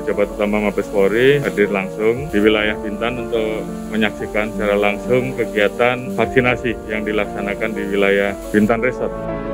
Pejabat Utama Mabes Polri hadir langsung di wilayah Bintan untuk menyaksikan secara langsung kegiatan vaksinasi yang dilaksanakan di wilayah Bintan Resort.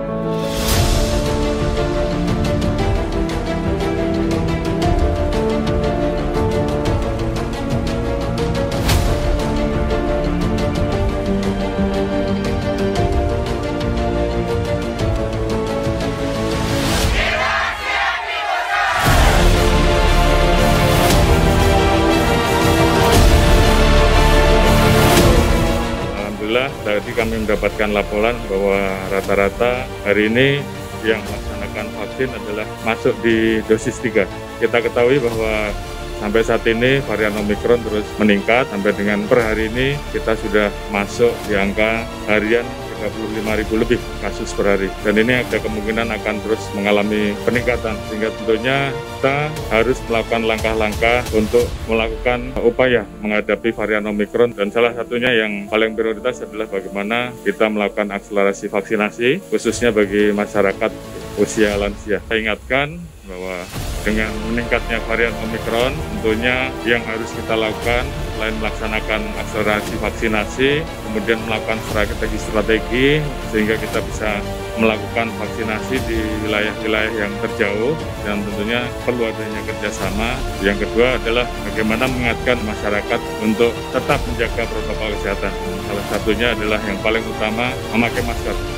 Alhamdulillah, tadi kami mendapatkan laporan bahwa rata-rata hari ini yang melaksanakan vaksin adalah masuk di dosis 3. Kita ketahui bahwa sampai saat ini varian Omikron terus meningkat, sampai dengan per hari ini kita sudah masuk di angka harian 35.000 lebih kasus per hari, dan ini ada kemungkinan akan terus mengalami peningkatan, sehingga tentunya kita harus melakukan langkah-langkah untuk melakukan upaya menghadapi varian Omikron, dan salah satunya yang paling prioritas adalah bagaimana kita melakukan akselerasi vaksinasi khususnya bagi masyarakat usia lansia. Saya ingatkan bahwa dengan meningkatnya varian Omikron, tentunya yang harus kita lakukan selain melaksanakan akselerasi vaksinasi, kemudian melakukan strategi sehingga kita bisa melakukan vaksinasi di wilayah-wilayah yang terjauh, dan tentunya perlu adanya kerjasama. Yang kedua adalah bagaimana mengingatkan masyarakat untuk tetap menjaga protokol kesehatan. Salah satunya adalah yang paling utama memakai masker.